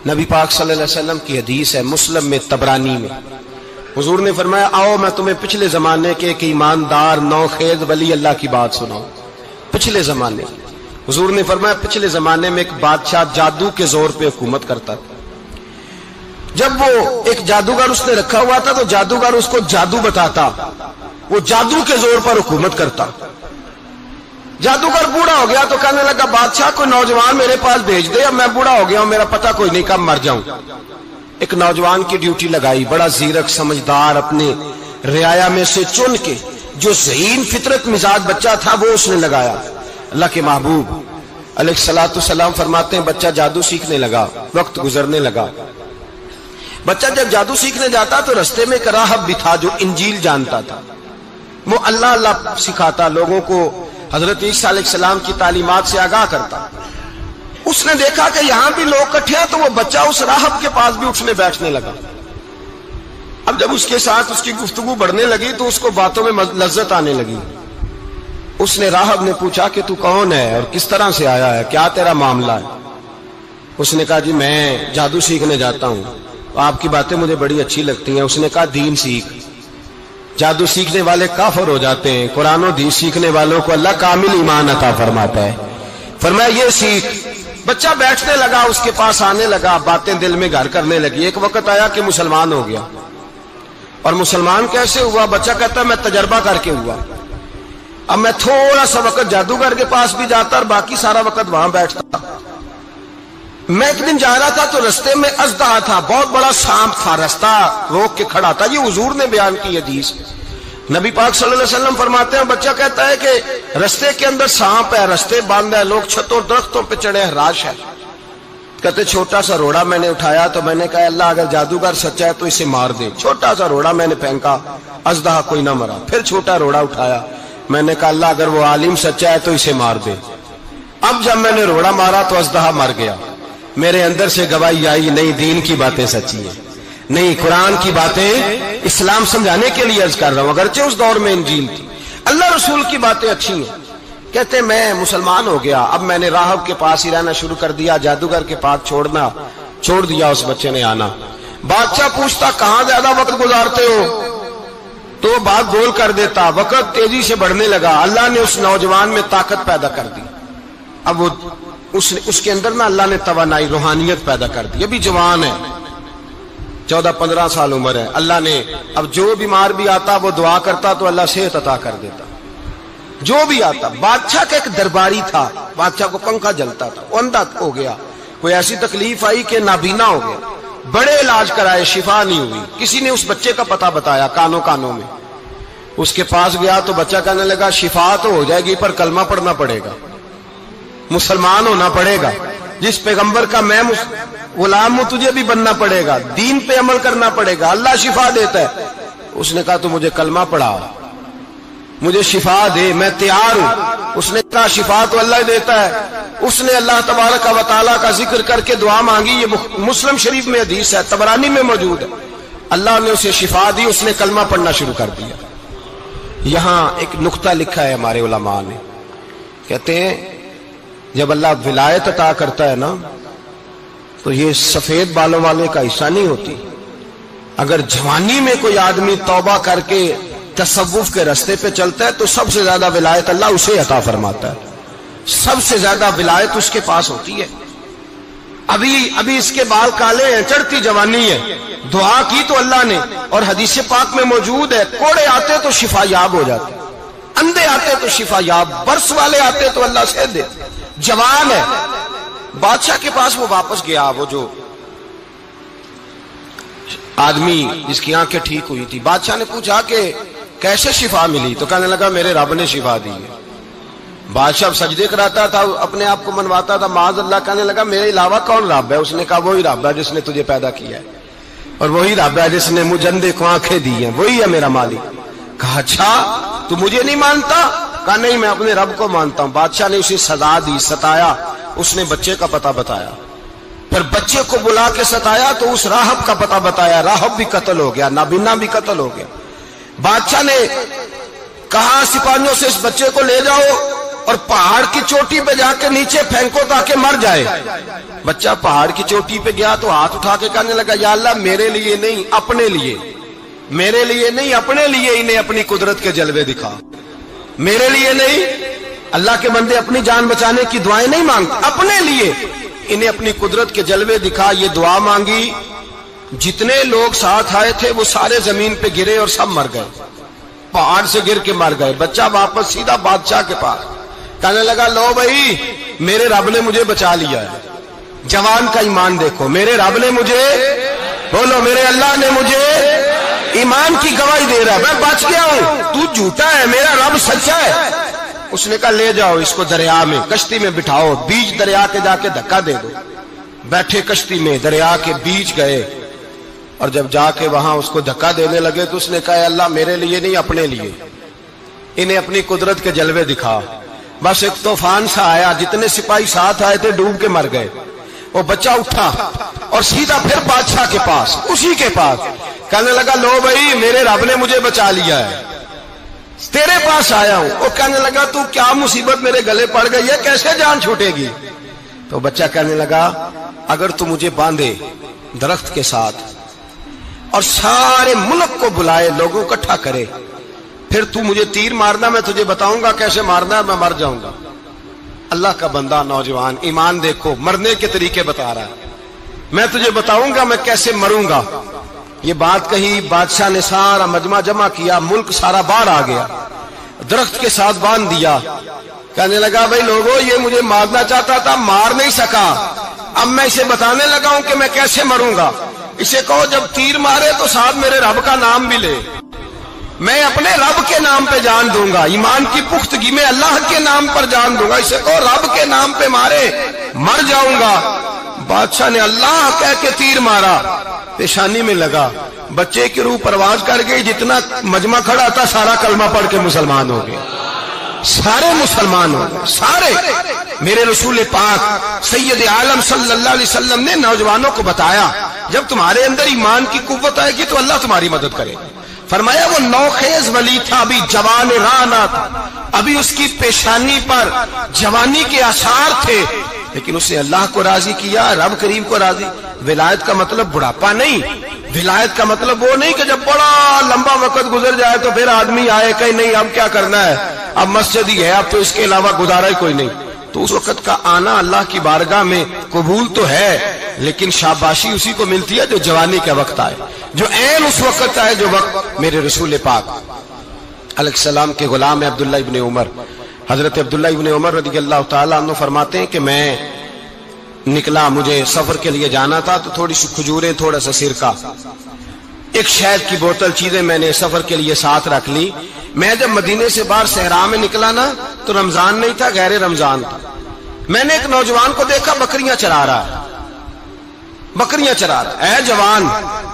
نبی پاک صلی اللہ علیہ وسلم کی حدیث ہے مسلم میں طبرانی میں، حضور نے فرمایا آؤ میں تمہیں پچھلے زمانے کے ایک ایماندار نوخیز ولی اللہ کی بات سناؤں۔ پچھلے زمانے حضور نے فرمایا پچھلے زمانے میں ایک بادشاہ جادو کے زور پہ حکومت کرتا تھا۔ جب وہ ایک جادوگر اس نے رکھا ہوا تھا تو جادوگر اس کو جادو بتاتا، وہ جادو کے زور پر حکومت کرتا۔ جادوگر بوڑھا ہو گیا تو کہنے لگا بادشاہ کوئی نوجوان میرے پاس بھیج دے، اب میں بوڑھا ہو گیا ہوں، میرا پتہ کوئی نہیں کب مر جاؤں۔ ایک نوجوان کی ڈیوٹی لگائی، بڑا زیرک سمجھدار، اپنے رعایا میں سے چن کے جو ذہین فطرت مزاج بچہ تھا وہ اس نے لگایا۔ اللہ کے محبوب علیہ الصلوۃ والسلام فرماتے ہیں بچہ جادو سیکھنے لگا، وقت گزرنے لگا۔ بچہ جب جادو سیکھنے جاتا تو رستے میں ایک راہب بھی تھا جو انجیل جانتا تھا، وہ اللہ اللہ سکھاتا، لوگوں کو حضرت عیسیٰ علیہ السلام کی تعلیمات سے آگاہ کرتا۔ اس نے دیکھا کہ یہاں بھی لوگ اکٹھے ہیں تو وہ بچہ اس راہب کے پاس بھی اٹھنے بیٹھنے لگا۔ اب جب اس کے ساتھ اس کی گفتگو بڑھنے لگی تو اس کو باتوں میں لذت آنے لگی۔ اس نے راہب نے پوچھا کہ تو کون ہے اور کس طرح سے آیا ہے، کیا تیرا معاملہ ہے؟ اس نے کہا جی میں جادو سیکھنے جاتا ہوں، آپ کی باتیں مجھے بڑی اچھی لگتی ہیں۔ اس نے کہا دین سیکھ، جادو سیکھنے والے کافر ہو جاتے ہیں، قرآن و حدیث سیکھنے والوں کو اللہ کامل ایمان عطا فرماتا ہے۔ فرمایا یہ سیکھ۔ بچہ بیٹھنے لگا، اس کے پاس آنے لگا، باتیں دل میں گھر کرنے لگی۔ ایک وقت آیا کہ مسلمان ہو گیا، اور مسلمان کیسے ہوا؟ بچہ کہتا ہے میں تجربہ کر کے ہوا۔ اب میں تھوڑا سا وقت جادوگر کے پاس بھی جاتا اور باقی سارا وقت وہاں بیٹھتا۔ میں ایک دن جا رہا تھا تو رستے میں اژدہا تھا، بہت بڑا سانپ تھا، رستہ روک کے کھڑا تھا۔ یہ حضور نے بیان کی حدیث۔ نبی پاک صلی اللہ علیہ وسلم فرماتے ہیں بچہ کہتا ہے کہ رستے کے اندر سانپ ہے، رستے بند ہے، لوگ چھتوں درختوں پہ چڑھے ہیں، راش ہے۔ کہتے چھوٹا سا روڑا میں نے اٹھایا تو میں نے کہا اللہ اگر جادوگر سچا ہے تو اسے مار دے۔ چھوٹا سا روڑا میں نے پھینکا، اژدہا کوئی نہ مرا۔ پھر چھوٹا روڑا اٹھایا، میں نے کہا اللہ اگر وہ عالم سچا ہے تو اسے مار دے۔ اب جب میں نے روڑا مارا تو اژدہا مر گیا۔ میرے اندر سے گواہی آئی نہیں دین کی باتیں سچی ہیں، نہیں قرآن کی باتیں اسلام سمجھانے کے لیے عرض کر رہا ہوں، اگرچہ اس دور میں انجیل تھی، اللہ رسول کی باتیں اچھی ہیں۔ کہتے میں مسلمان ہو گیا، اب میں نے راہب کے پاس ہی رہنا شروع کر دیا، جادوگر کے پاس چھوڑ دیا اس بچے نے آنا۔ بادشاہ پوچھتا کہاں زیادہ وقت گزارتے ہو تو وہ بات گول کر دیتا، وقت تیزی سے بڑھنے لگا۔ اللہ نے اس نوجوان میں طاقت پیدا کر دی، اب وہ اس کے اندر نا اللہ نے توانائی روحانیت پیدا کر دی، ابھی جوان ہے، 14-15 سال عمر ہے۔ اللہ نے اب جو بیمار بھی آتا وہ دعا کرتا تو اللہ صحت عطا کر دیتا، جو بھی آتا۔ بادشاہ کا ایک درباری تھا، بادشاہ کو پنکھا جلتا تھا، وہ اندھا ہو گیا، کوئی ایسی تکلیف آئی کہ نابینا ہو گیا، بڑے علاج کرائے شفا نہیں ہوئی۔ کسی نے اس بچے کا پتہ بتایا کانوں میں، اس کے پاس گیا تو بچہ کہنے لگا شفا تو ہو جائے گی پر کلمہ پڑھنا پڑے گا، مسلمان ہونا پڑے گا، جس پیغمبر کا میں غلام ہوں تجھے بھی بننا پڑے گا، دین پہ عمل کرنا پڑے گا، اللہ شفا دیتا ہے۔ اس نے کہا تو مجھے کلمہ پڑھا، مجھے شفا دے، میں تیار ہوں۔ اس نے کہا شفا تو اللہ دیتا ہے۔ اس نے اللہ تبارک و تعالیٰ کا ذکر کر کے دعا مانگی، یہ مسلم شریف میں حدیث ہے، طبرانی میں موجود ہے۔ اللہ نے اسے شفا دی، اس نے کلمہ پڑھنا شروع کر دیا۔ یہاں ایک نقطہ لکھا ہے ہمارے علماء نے، کہتے ہیں جب اللہ ولایت عطا کرتا ہے نا تو یہ سفید بالوں والے کا حصہ نہیں ہوتی۔ اگر جوانی میں کوئی آدمی توبہ کر کے تصوف کے راستے پہ چلتا ہے تو سب سے زیادہ ولایت اللہ اسے عطا فرماتا ہے، سب سے زیادہ ولایت اس کے پاس ہوتی ہے۔ ابھی اس کے بال کالے ہیں، چڑھتی جوانی ہے، دعا کی تو اللہ نے، اور حدیث پاک میں موجود ہے کوڑے آتے تو شفا یاب ہو جاتے، اندھے آتے تو شفا یاب، برس والے آتے تو اللہ سے دے۔ جوان ہے، بادشاہ کے پاس وہ واپس گیا، وہ جو آدمی جس کی آنکھیں ٹھیک ہوئی تھی۔ بادشاہ نے پوچھا کہ کیسے شفا ملی؟ تو کہنے لگا میرے رب نے شفا دی ہے۔ بادشاہ سجدے کراتا تھا، اپنے آپ کو منواتا تھا، معاذ اللہ، کہنے لگا میرے علاوہ کون رب ہے؟ اس نے کہا وہی رب ہے جس نے تجھے پیدا کیا ہے، اور وہی رب ہے جس نے مجھے اندھے کو آنکھیں دی ہیں، وہی ہے میرا مالک۔ کہا اچھا تو مجھے نہیں مانتا؟ کہا نہیں میں اپنے رب کو مانتا ہوں۔ بادشاہ نے اسے سزا دی، ستایا، اس نے بچے کا پتہ بتایا، پھر بچے کو بلا کے ستایا تو اس راہب کا پتہ بتایا، راہب بھی قتل ہو گیا، نابینا بھی قتل ہو گیا۔ بادشاہ نے کہا سپاہیوں سے اس بچے کو لے جاؤ اور پہاڑ کی چوٹی پہ جا کے نیچے پھینکو تاکہ مر جائے۔ بچہ پہاڑ کی چوٹی پہ گیا تو ہاتھ اٹھا کے کہنے لگا یا اللہ میرے لیے نہیں اپنے لیے، میرے لیے نہیں اپنے لیے انہیں اپنی قدرت کے جلوے دکھا، میرے لیے نہیں۔ اللہ کے بندے اپنی جان بچانے کی دعائیں نہیں مانگتے، اپنے لیے انہیں اپنی قدرت کے جلوے دکھا۔ یہ دعا مانگی، جتنے لوگ ساتھ آئے تھے وہ سارے زمین پہ گرے اور سب مر گئے، پہاڑ سے گر کے مر گئے۔ بچہ واپس سیدھا بادشاہ کے پاس کہنے لگا لو بھائی میرے رب نے مجھے بچا لیا ہے۔ جوان کا ایمان دیکھو، میرے رب نے مجھے، بولو میرے اللہ نے مجھے ایمان کی گواہی دے رہا ہے، میں بچ گیا ہوں، تو جھوٹا ہے، میرا رب سچا ہے۔ اس نے کہا لے جاؤ اس کو دریا میں، کشتی میں بٹھاؤ، بیچ دریا کے جا کے دھکا دے دو۔ بیٹھے کشتی میں، دریا کے بیچ گئے، اور جب جا کے وہاں اس کو دھکا دینے لگے تو اس نے کہا اللہ میرے لیے نہیں اپنے لیے انہیں اپنی قدرت کے جلوے دکھا۔ بس ایک طوفان سا آیا، جتنے سپاہی ساتھ آئے تھے ڈوب کے مر گئے۔ وہ بچہ اٹھا اور سیدھا پھر بادشاہ کے پاس، اسی کے پاس کہنے لگا لو بھائی میرے رب نے مجھے بچا لیا ہے، تیرے پاس آیا ہوں۔ وہ کہنے لگا تو کیا مصیبت میرے گلے پڑ گئی ہے، کیسے جان چھوٹے گی؟ تو بچہ کہنے لگا اگر تو مجھے باندھے درخت کے ساتھ اور سارے ملک کو بلائے، لوگوں کو اکٹھا کرے، پھر تو مجھے تیر مارنا، میں تجھے بتاؤں گا کیسے مارنا ہے، میں مر جاؤں گا۔ اللہ کا بندہ نوجوان ایمان دیکھو، مرنے کے طریقے بتا رہا ہے، میں تجھے بتاؤں گا میں کیسے مروں گا۔ یہ بات کہی، بادشاہ نے سارا مجمع جمع کیا، ملک سارا باہر آ گیا، درخت کے ساتھ باندھ دیا۔ کہنے لگا بھائی لوگوں یہ مجھے مارنا چاہتا تھا، مار نہیں سکا، اب میں اسے بتانے لگا ہوں کہ میں کیسے مروں گا۔ اسے کہو جب تیر مارے تو ساتھ میرے رب کا نام بھی لے، میں اپنے رب کے نام پہ جان دوں گا، ایمان کی پختگی میں اللہ کے نام پر جان دوں گا۔ اسے کہو رب کے نام پہ مارے، مر جاؤں گا۔ بادشاہ نے اللہ کہہ کے تیر مارا، پیشانی میں لگا، بچے کی روح پرواز کر گئی، جتنا مجمع کھڑا تھا سارا کلمہ پڑھ کے مسلمان ہو گئے، سارے مسلمان ہو گئے، سارے۔ میرے رسول پاک سید عالم صلی اللہ علیہ وسلم نے نوجوانوں کو بتایا جب تمہارے اندر ایمان کی قوت آئے گی تو اللہ تمہاری مدد کرے گا۔ فرمایا وہ نوخیز ولی تھا، ابھی جوان رانا تھا، ابھی اس کی پیشانی پر جوانی کے آثار تھے، لیکن اس نے اللہ کو راضی کیا، رب کریم کو راضی۔ ولایت کا مطلب بڑھاپا نہیں، ولایت کا مطلب وہ نہیں کہ جب بڑا لمبا وقت گزر جائے تو پھر آدمی آئے کہ نہیں اب کیا کرنا ہے، اب مسجد ہی ہے، اب تو اس کے علاوہ گزارا ہی کوئی نہیں۔ تو اس وقت کا آنا اللہ کی بارگاہ میں قبول تو ہے، لیکن شاباشی اسی کو ملتی ہے جو جوانی کا وقت آئے، جو عین اس وقت آئے جو وقت میرے رسول پاک علیہ السلام کے غلام عبداللہ ابن عمر، حضرت عبداللہ ابن عمر رضی اللہ تعالیٰ عنہ فرماتے ہیں کہ میں نکلا، مجھے سفر کے لیے جانا تھا، تو تھوڑی سی کھجوریں، تھوڑا سا سرکہ، ایک شہد کی بوتل، چیزیں میں نے سفر کے لیے ساتھ رکھ لی۔ میں جب مدینے سے باہر صحرا میں نکلا نا تو رمضان نہیں تھا، غیر رمضان تھا۔ میں نے ایک نوجوان کو دیکھا بکریاں چرا رہا ہے، بکریاں چرا رہا ہے، اے جوان۔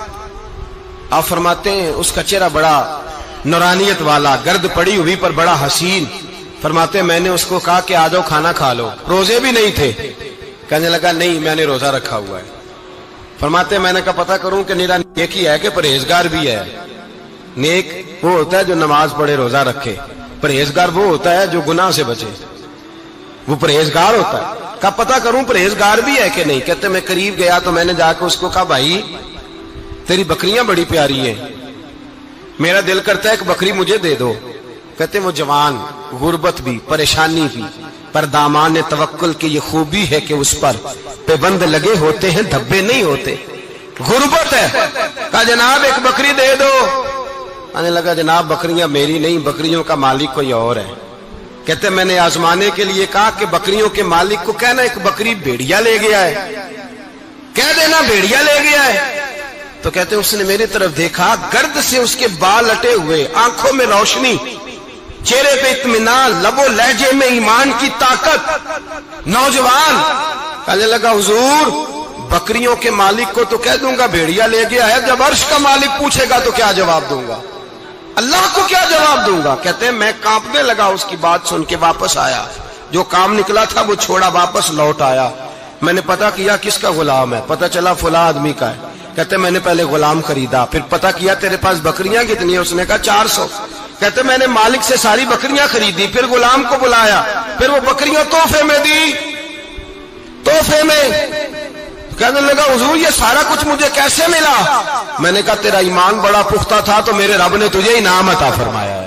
آپ فرماتے ہیں اس کا چہرہ بڑا نورانیت والا، گرد پڑی ہوئی پر بڑا حسین۔ فرماتے ہیں میں نے اس کو کہا کہ آ جاؤ کھانا کھا لو، روزے بھی نہیں تھے۔ کہنے لگا نہیں میں نے روزہ رکھا ہوا ہے۔ فرماتے ہیں میں نے کہا پتہ کروں کہ نیرا نیک ہی ہے کہ پرہیزگار بھی ہے۔ نیک وہ ہوتا ہے جو نماز پڑھے روزہ رکھے، پرہیزگار وہ ہوتا ہے جو گناہ سے بچے، وہ پرہیزگار ہوتا ہے۔ کہا پتہ کروں پرہیزگار بھی ہے کہ نہیں؟ کہتے میں قریب گیا تو میں نے جا کے اس کو کہا بھائی تیری بکریاں بڑی پیاری ہیں، میرا دل کرتا ہے ایک بکری مجھے دے دو۔ کہتے وہ جوان، غربت بھی، پریشانی بھی، پر دامان توکل کی یہ خوبی ہے کہ اس پر پابند لگے ہوتے ہیں، دھبے نہیں ہوتے، غربت ہے۔ کہا جناب ایک بکری دے دو۔ آنے لگا جناب بکریاں میری نہیں، بکریوں کا مالک کوئی اور ہے۔ کہتے میں نے آزمانے کے لیے کہا کہ بکریوں کے مالک کو کہنا ایک بکری بھیڑیا لے گیا ہے، کہہ دینا بھیڑیا لے گیا ہے۔ تو کہتے اس نے میری طرف دیکھا، گرد سے اس کے بال لٹے ہوئے، آنکھوں میں روشنی، چہرے پہ اطمینان، لب و لہجے میں ایمان کی طاقت، نوجوان۔ کہنے لگا حضور بکریوں کے مالک کو تو کہہ دوں گا بھیڑیا لے گیا ہے، جب عرش کا مالک پوچھے گا تو کیا جواب دوں گا، اللہ کو کیا جواب دوں گا؟ کہتے ہیں میں کانپنے لگا، اس کی بات سن کے واپس آیا، جو کام نکلا تھا وہ چھوڑا، واپس لوٹ آیا۔ میں نے پتہ کیا کس کا غلام ہے، پتہ چلا فلاں آدمی کا ہے۔ کہتے میں نے پہلے غلام خریدا، پھر پتہ کیا تیرے پاس بکریاں کتنی ہیں؟ اس نے کہا 400۔ کہتے میں نے مالک سے ساری بکریاں خریدی، پھر غلام کو بلایا، پھر وہ بکریاں تحفے میں دی، تحفے میں کہنے لگا حضور یہ سارا کچھ مجھے کیسے ملا؟ میں نے کہا تیرا ایمان بڑا پختہ تھا تو میرے رب نے تجھے انعام عطا فرمایا ہے۔